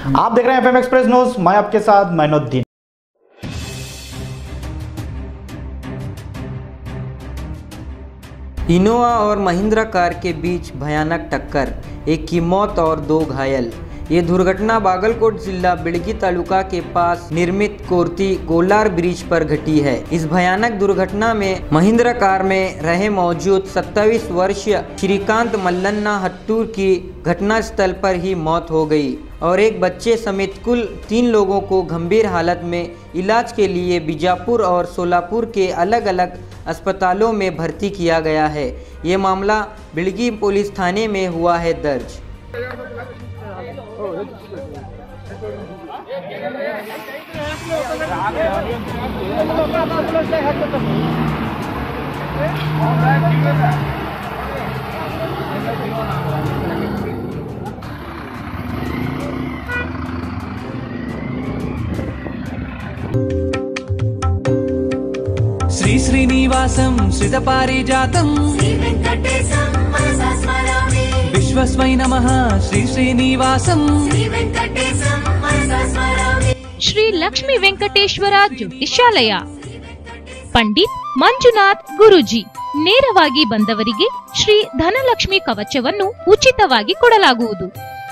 आप देख रहे हैं FM एक्सप्रेस न्यूज, मैं आपके साथ मैनुद्दीन। इनोवा और महिंद्रा कार के बीच भयानक टक्कर, एक की मौत और 2 घायल। ये दुर्घटना बागलकोट जिला बिड़गी तालुका के पास निर्मित कोरती गोलार ब्रिज पर घटी है। इस भयानक दुर्घटना में महिंद्रा कार में रहे मौजूद 27 वर्षीय श्रीकांत मल्लन्ना हट्टूर की घटनास्थल पर ही मौत हो गई और एक बच्चे समेत कुल 3 लोगों को गंभीर हालत में इलाज के लिए बीजापुर और सोलापुर के अलग अलग अस्पतालों में भर्ती किया गया है। ये मामला बिड़गी पुलिस थाने में हुआ है दर्ज। श्री श्रीनिवासं श्रितपारिजातं विश्वस्मै नमः। श्री श्रीनिवासं ಶ್ರೀ ಲಕ್ಷ್ಮೀ ವೆಂಕಟೇಶ್ವರ ಜ್ಯೋತಿಷ್ಯಾಲಯ, ಪಂಡಿತ್ ಮಂಜುನಾಥ್ ಗುರೂಜಿ. ನೇರವಾಗಿ ಬಂದವರಿಗೆ ಶ್ರೀ ಧನಲಕ್ಷ್ಮಿ ಕವಚವನ್ನು ಉಚಿತವಾಗಿ ಕೊಡಲಾಗುವುದು.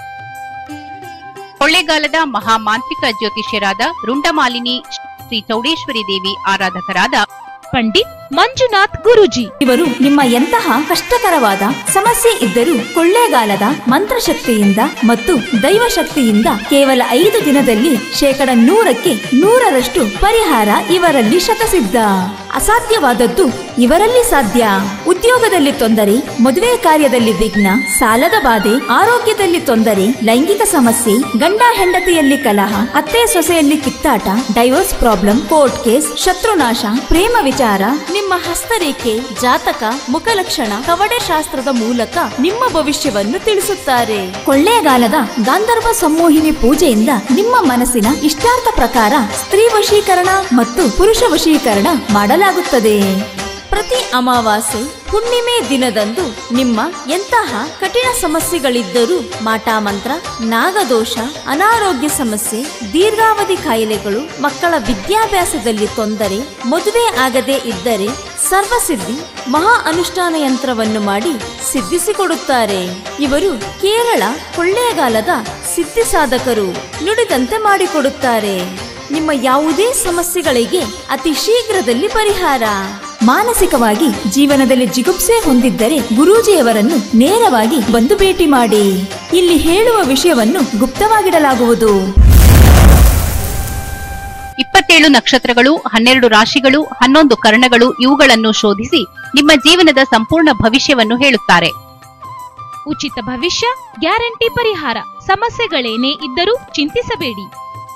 ಕೊಳ್ಳೇಗಾಲದ ಮಹಾಮಾಂತ್ರಿಕ ಜ್ಯೋತಿಷ್ಯರಾದ ರುಂಡಮಾಲಿನಿ ಶ್ರೀ ಚೌಡೇಶ್ವರಿ ದೇವಿ ಆರಾಧಕರಾದ ಪಂಡಿತ್ ಮಂಜುನಾಥ್ ಗುರೂಜಿ ಇವರು ನಿಮ್ಮ ಎಂತಹ ಕಷ್ಟಕರವಾದ ಸಮಸ್ಯೆ ಇದ್ದರೂ ಕೊಳ್ಳೇಗಾಲದ ಮಂತ್ರಶಕ್ತಿಯಿಂದ ಮತ್ತು ದೈವಶಕ್ತಿಯಿಂದ ಕೇವಲ 5 ದಿನದಲ್ಲಿ 100% 100% ಪರಿಹಾರ ಇವರಲ್ಲಿ ಶತಸಿದ್ಧ. ಅಸಾಧ್ಯವಾದದ್ದು ಇವರಲ್ಲಿ ಸಾಧ್ಯ. ಉದ್ಯೋಗದಲ್ಲಿ ತೊಂದರೆ, ಮದುವೆ ಕಾರ್ಯದಲ್ಲಿ ವಿಘ್ನ, ಸಾಲದ ಬಾಧೆ, ಆರೋಗ್ಯದಲ್ಲಿ ತೊಂದರೆ, ಲೈಂಗಿಕ ಸಮಸ್ಯೆ, ಗಂಡ ಹೆಂಡತಿಯಲ್ಲಿ ಕಲಹ, ಅತ್ತೆ ಸೊಸೆಯಲ್ಲಿ ಕಿತ್ತಾಟ, ಡೈವೋರ್ಸ್ ಪ್ರಾಬ್ಲಮ್, ಕೋರ್ಟ್ ಕೇಸ್, ಶತ್ರುನಾಶ, ಪ್ರೇಮ ವಿಚಾರ, ನಿಮ್ಮ ಹಸ್ತರೇಖೆ, ಜಾತಕ, ಮುಖಲಕ್ಷಣ, ಕವಡೆ ಶಾಸ್ತ್ರದ ಮೂಲಕ ನಿಮ್ಮ ಭವಿಷ್ಯವನ್ನು ತಿಳಿಸುತ್ತಾರೆ. ಕೊಳ್ಳೇಗಾಲದ ಗಾಂಧರ್ವ ಸಂಮೋಹಿನಿ ಪೂಜೆಯಿಂದ ನಿಮ್ಮ ಮನಸ್ಸಿನ ಇಷ್ಟಾರ್ಥ ಪ್ರಕಾರ ಸ್ತ್ರೀ ವಶೀಕರಣ ಮತ್ತು ಪುರುಷ ವಶೀಕರಣ ಮಾಡಲಾಗುತ್ತದೆ. ಪ್ರತಿ ಅಮಾವಾಸ್ಯೆ ಹುಣ್ಣಿಮೆ ದಿನದಂದು ನಿಮ್ಮ ಎಂತಹ ಕಠಿಣ ಸಮಸ್ಯೆಗಳಿದ್ದರೂ ಮಾಟಮಂತ್ರ, ನಾಗದೋಷ, ಅನಾರೋಗ್ಯ ಸಮಸ್ಯೆ, ದೀರ್ಘಾವಧಿ ಕಾಯಿಲೆಗಳು, ಮಕ್ಕಳ ವಿದ್ಯಾಭ್ಯಾಸದಲ್ಲಿ ತೊಂದರೆ, ಮದುವೆ ಆಗದೇ ಇದ್ದರೆ ಸರ್ವಸಿದ್ಧಿ ಮಹಾ ಅನುಷ್ಠಾನ ಯಂತ್ರವನ್ನು ಮಾಡಿ ಸಿದ್ಧಿಸಿಕೊಡುತ್ತಾರೆ. ಇವರು ಕೇರಳ ಕೊಳ್ಳೇಗಾಲದ ಸಿದ್ಧಿ ಸಾಧಕರು. ನುಡಿದಂತೆ ಮಾಡಿಕೊಡುತ್ತಾರೆ. ನಿಮ್ಮ ಯಾವುದೇ ಸಮಸ್ಯೆಗಳಿಗೆ ಅತಿ ಶೀಘ್ರದಲ್ಲಿ ಪರಿಹಾರ. ಮಾನಸಿಕವಾಗಿ ಜೀವನದಲ್ಲಿ ಜಿಗುಪ್ಸೆ ಹೊಂದಿದ್ದರೆ ಗುರೂಜಿಯವರನ್ನು ನೇರವಾಗಿ ಬಂದು ಭೇಟಿ ಮಾಡಿ. ಇಲ್ಲಿ ಹೇಳುವ ವಿಷಯವನ್ನು ಗುಪ್ತವಾಗಿಡಲಾಗುವುದು. 27 ನಕ್ಷತ್ರಗಳು, 12 ರಾಶಿಗಳು, 11 ಕರ್ಣಗಳು ಇವುಗಳನ್ನು ಶೋಧಿಸಿ ನಿಮ್ಮ ಜೀವನದ ಸಂಪೂರ್ಣ ಭವಿಷ್ಯವನ್ನು ಹೇಳುತ್ತಾರೆ. ಉಚಿತ ಭವಿಷ್ಯ, ಗ್ಯಾರಂಟಿ ಪರಿಹಾರ. ಸಮಸ್ಯೆಗಳೇನೇ ಇದ್ದರೂ ಚಿಂತಿಸಬೇಡಿ.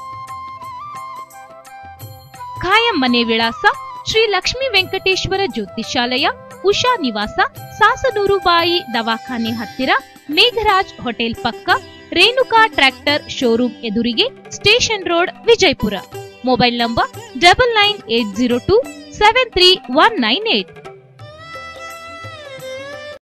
ಖಾಯಂ ಮನೆ ವಿಳಾಸ ಶ್ರೀ ಲಕ್ಷ್ಮೀ ವೆಂಕಟೇಶ್ವರ ಜ್ಯೋತಿಷ್ಯಾಲಯ, ಉಷಾ ನಿವಾಸ, ಸಾಸನೂರು ಬಾಯಿ ದವಾಖಾನೆ ಹತ್ತಿರ, ಮೇಘರಾಜ್ ಹೋಟೆಲ್ ಪಕ್ಕ, ರೇಣುಕಾ ಟ್ರ್ಯಾಕ್ಟರ್ ಶೋರೂಮ್ ಎದುರಿಗೆ, station road, Vijayapura. Mobile number 9980273198.